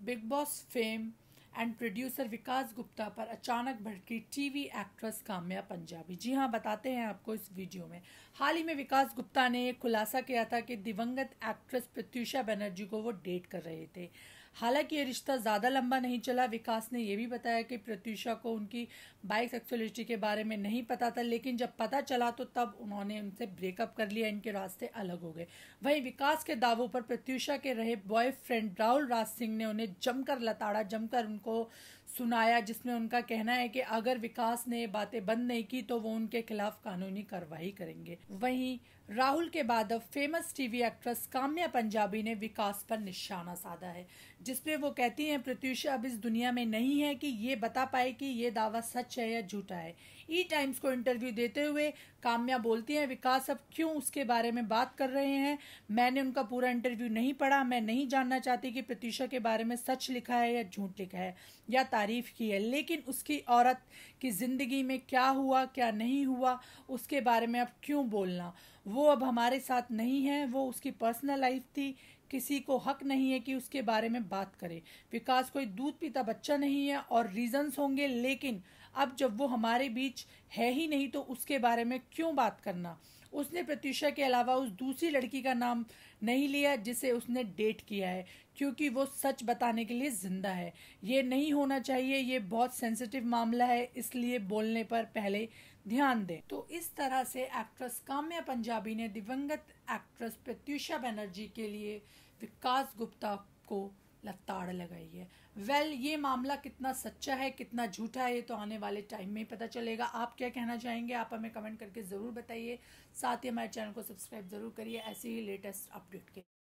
Big Boss fame and producer Vikas Gupta पर अचानक भड़की टीवी एक्ट्रेस काम्या पंजाबी। जी हाँ, बताते हैं आपको इस वीडियो में। हाल ही में विकास गुप्ता ने एक खुलासा किया था कि दिवंगत एक्ट्रेस प्रत्यूषा बनर्जी को वो डेट कर रहे थे। हालांकि ये रिश्ता ज़्यादा लंबा नहीं चला। विकास ने यह भी बताया कि प्रत्यूषा को उनकी बाइसेक्सुअलिटी के बारे में नहीं पता था, लेकिन जब पता चला तो तब उन्होंने उनसे ब्रेकअप कर लिया, इनके रास्ते अलग हो गए। वहीं विकास के दावों पर प्रत्यूषा के रहे बॉयफ्रेंड राहुल राज सिंह ने उन्हें जमकर लताड़ा, जमकर उनको सुनाया, जिसमें उनका कहना है कि अगर विकास ने बातें बंद नहीं की तो वो उनके खिलाफ कानूनी कार्रवाई करेंगे। वहीं राहुल के बाद अब famous TV actress Kamya Punjabi ने विकास पर निशाना साधा है, जिसमें वो कहती हैं प्रत्यूषा अब इस दुनिया में नहीं है कि ये बता पाए कि ये दावा सच है या झूठा है। ई टाइम्स को इंटरव्यू देते हुए काम्या बोलती हैं, विकास अब क्यों उसके बारे में बात कर रहे हैं? मैंने उनका पूरा इंटरव्यू नहीं पढ़ा। मैं नहीं जानना चाहती कि प्रत्यूषा के बारे में सच लिखा है या झूठ लिखा है या तारीफ की है, लेकिन उसकी औरत की जिंदगी में क्या हुआ क्या नहीं हुआ उसके बारे में अब क्यों बोलना। वो अब हमारे साथ नहीं है, वो उसकी पर्सनल लाइफ थी। किसी को हक नहीं है कि उसके बारे में बात करे। विकास कोई दूध पीता बच्चा नहीं है और रीजंस होंगे, लेकिन अब जब वो हमारे बीच है ही नहीं तो उसके बारे में क्यों बात करना। उसने प्रत्यूषा के अलावा उस दूसरी लड़की का नाम नहीं लिया जिसे उसने डेट किया है, क्योंकि वो सच बताने के लिए जिंदा है। ये नहीं होना चाहिए, ये बहुत सेंसिटिव मामला है, इसलिए बोलने पर पहले ध्यान दें। तो इस तरह से एक्ट्रेस काम्या पंजाबी ने दिवंगत एक्ट्रेस प्रत्यूषा बनर्जी के लिए विकास गुप्ता को लताड़ लगाई है। ये मामला कितना सच्चा है कितना झूठा है ये तो आने वाले टाइम में ही पता चलेगा। आप क्या कहना चाहेंगे, आप हमें कमेंट करके ज़रूर बताइए। साथ ही हमारे चैनल को सब्सक्राइब जरूर करिए ऐसे ही लेटेस्ट अपडेट के।